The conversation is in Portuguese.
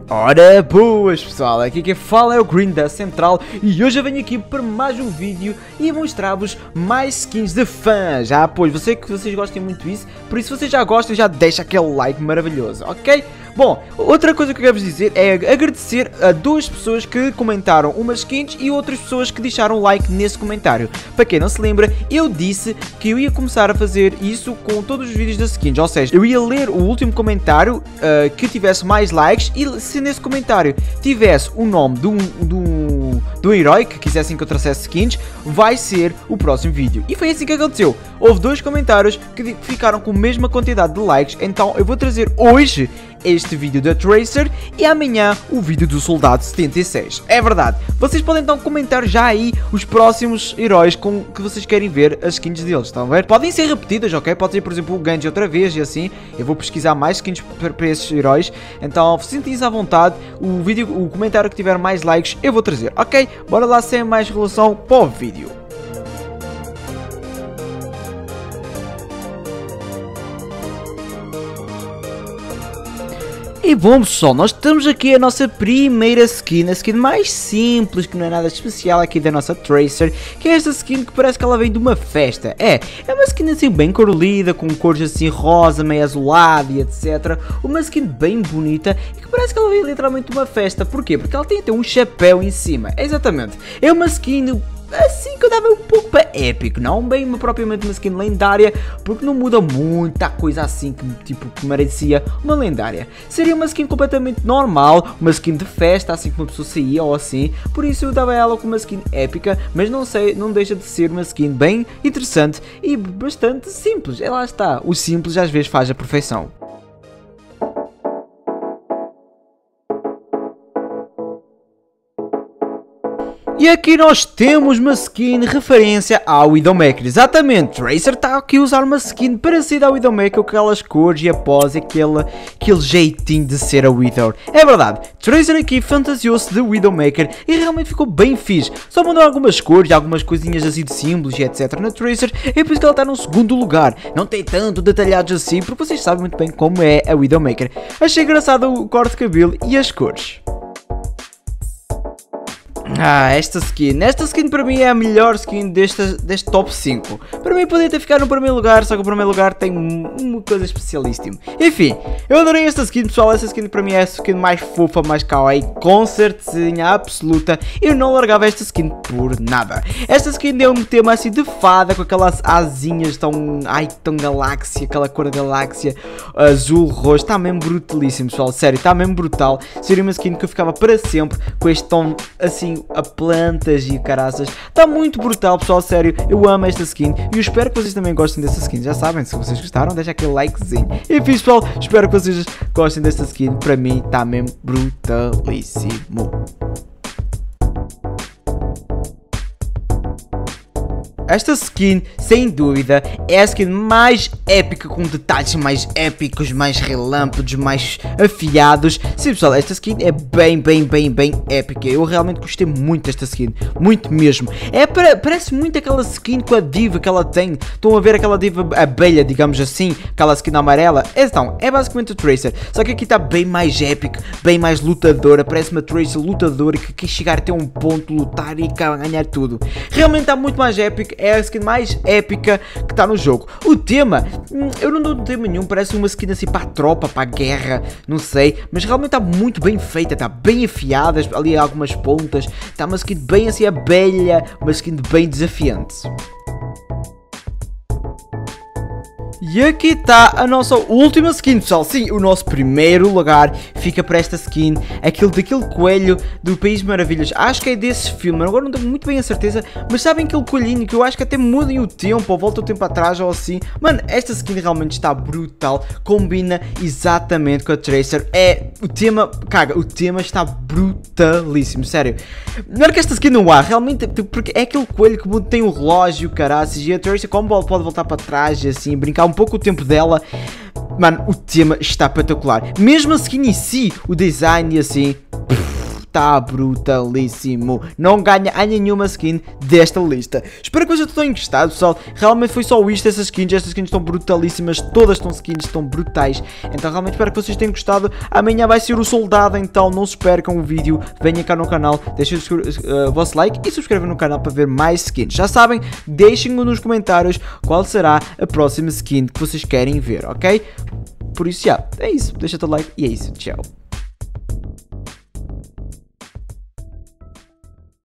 Ora boas pessoal, aqui quem fala é o Green da Central e hoje eu venho aqui para mais um vídeo e mostrar-vos mais skins de fãs. Pois, eu sei que vocês gostem muito disso, por isso se vocês já gostam já deixa aquele like maravilhoso, ok? Bom, outra coisa que eu quero vos dizer é agradecer a duas pessoas que comentaram umas skins e outras pessoas que deixaram like nesse comentário. Para quem não se lembra, eu disse que eu ia começar a fazer isso com todos os vídeos das skins, ou seja, eu ia ler o último comentário que tivesse mais likes e se nesse comentário tivesse o nome do herói que quisessem que eu trouxesse skins, vai ser o próximo vídeo. E foi assim que aconteceu. Houve dois comentários que ficaram com a mesma quantidade de likes, então eu vou trazer hoje este vídeo da Tracer e amanhã o vídeo do Soldado 76. É verdade. Vocês podem então comentar já aí os próximos heróis com que vocês querem ver as skins deles, estão a ver? Podem ser repetidas, ok? Pode ser, por exemplo, o Genji outra vez e assim. Eu vou pesquisar mais skins para esses heróis. Então, sentem-se à vontade. O comentário que tiver mais likes eu vou trazer, ok? Bora lá sem mais relação para o vídeo. E bom pessoal, nós temos aqui a nossa primeira skin, a skin mais simples, que não é nada especial aqui da nossa Tracer, que é esta skin que parece que ela vem de uma festa. É uma skin assim bem colorida, com cores assim rosa, meio azulado e etc. Uma skin bem bonita e que parece que ela vem literalmente de uma festa. Porquê? Porque ela tem até um chapéu em cima, exatamente. É uma skin assim que eu dava um pouco para épico, não bem propriamente uma skin lendária, porque não muda muita coisa assim que merecia uma lendária. Seria uma skin completamente normal, uma skin de festa, assim que uma pessoa saía ou assim, por isso eu dava ela como uma skin épica, mas não deixa de ser uma skin bem interessante e bastante simples. E lá está, o simples às vezes faz a perfeição. E aqui nós temos uma skin referência ao Widowmaker, exatamente, Tracer está aqui a usar uma skin parecida ao Widowmaker, com aquelas cores e a pose, aquele jeitinho de ser a Widow. É verdade, Tracer aqui fantasiou-se de Widowmaker e realmente ficou bem fixe, só mandou algumas cores e algumas coisinhas assim de símbolos e etc na Tracer, e por isso que ela está no segundo lugar, não tem tanto detalhados assim, porque vocês sabem muito bem como é a Widowmaker. Achei engraçado o corte de cabelo e as cores. Esta skin para mim é a melhor skin deste top 5. Para mim podia ter ficado no primeiro lugar, só que o primeiro lugar tem uma coisa especialíssima. Enfim, eu adorei esta skin pessoal, esta skin para mim é a skin mais fofa, mais kawaii, com certeza absoluta. Eu não largava esta skin por nada. Esta skin deu um tema assim de fada, com aquelas asinhas tão galáxia, aquela cor da galáxia, azul, roxo, está mesmo brutalíssimo pessoal, sério, está mesmo brutal. Seria uma skin que eu ficava para sempre com este tom assim a plantas e caraças. Está muito brutal pessoal, sério, eu amo esta skin e eu espero que vocês também gostem desta skin. Já sabem, se vocês gostaram deixa aquele likezinho. Enfim pessoal, espero que vocês gostem desta skin, para mim está mesmo brutalíssimo. Esta skin, sem dúvida, é a skin mais épica, com detalhes mais épicos, mais relâmpagos, mais afiados. Sim pessoal, esta skin é bem épica. Eu realmente gostei muito desta skin, muito mesmo. Parece muito aquela skin com a diva que ela tem. Estão a ver aquela diva abelha, digamos assim, aquela skin amarela? Então, é basicamente a Tracer, só que aqui está bem mais épico, bem mais lutadora. Parece uma Tracer lutadora que quer chegar até um ponto, lutar e ganhar tudo. Realmente está muito mais épico. É a skin mais épica que está no jogo. O tema, eu não dou tema nenhum, parece uma skin assim para a tropa, para a guerra, não sei, mas realmente está muito bem feita, está bem afiada, ali algumas pontas, está uma skin bem assim abelha, uma skin bem desafiante. E aqui está a nossa última skin, pessoal. Sim, o nosso primeiro lugar fica para esta skin, daquele coelho do País de Maravilhas. Acho que é desse filme, agora não tenho muito bem a certeza, mas sabem aquele coelhinho que eu acho que até mudem o tempo, ou volta o tempo atrás ou assim. Mano, esta skin realmente está brutal, combina exatamente com a Tracer. O tema está brutalíssimo, sério. Melhor que esta skin não há, realmente, porque é aquele coelho que tem o relógio, caraças, e a Tracer como pode voltar para trás e assim, brincar um pouco o tempo dela. Mano, o tema está espetacular. Mesmo a skin em si, o design e assim, está brutalíssimo. Não ganha a nenhuma skin desta lista. Espero que vocês tenham gostado, pessoal. Realmente foi só isto, essas skins. Estas skins estão brutalíssimas. Todas estão skins, estão brutais. Então realmente espero que vocês tenham gostado. Amanhã vai ser o soldado, então não se percam o vídeo. Venham cá no canal, deixem o vosso like e subscrevam no canal para ver mais skins. Já sabem, deixem-me nos comentários qual será a próxima skin que vocês querem ver, ok? Por isso, é isso. Deixa o teu like e é isso. Tchau.